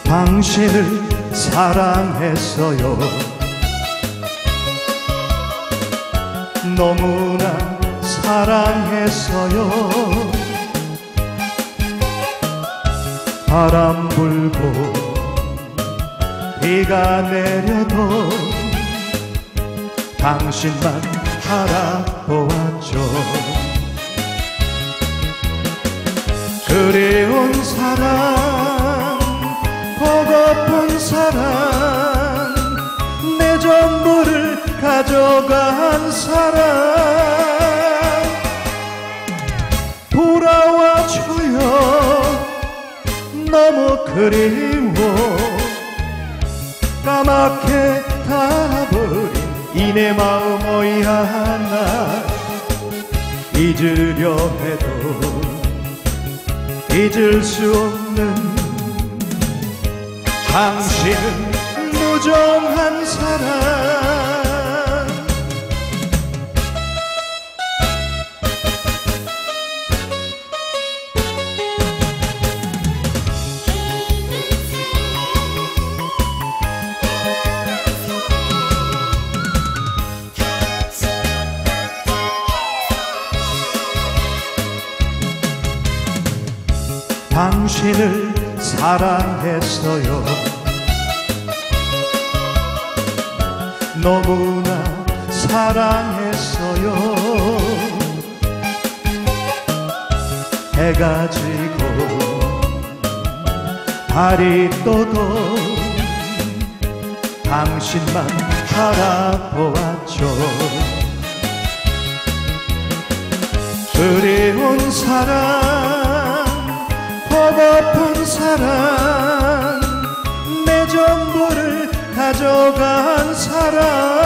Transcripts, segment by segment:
당신을 사랑했어요. 너무나 사랑했어요. 바람 불고 비가 내려도 당신만 바라보았죠. 그리운 사랑, 보고픈 사랑, 내 전부를 가져간 사랑, 돌아와줘요. 너무 그리워. 까맣게 타버린 이 내 마음 어이하나 잊으려 해도 잊을 수 없는 당신은 무정한 사랑. 당신을 사랑했어요. 너무나 사랑했어요. 해가 지고 달이 떠도 당신만 바라보았죠. 그리운 사랑, 보고픈 사랑, 내 전부를 가져간 사랑,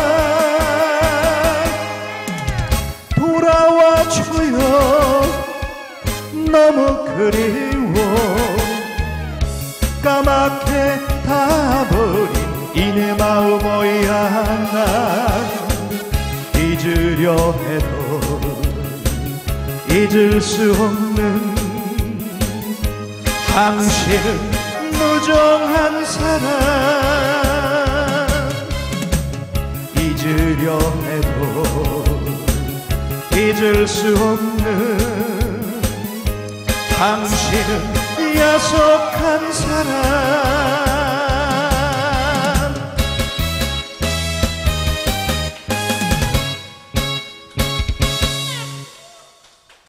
돌아와줘요. 너무 그리워. 까맣게 타버린 이 내 마음 어이하나 잊으려 해도 잊을 수 없는 당신은 무정한 사랑. 잊으려 해도 잊을 수 없는 당신은 야속한 사랑.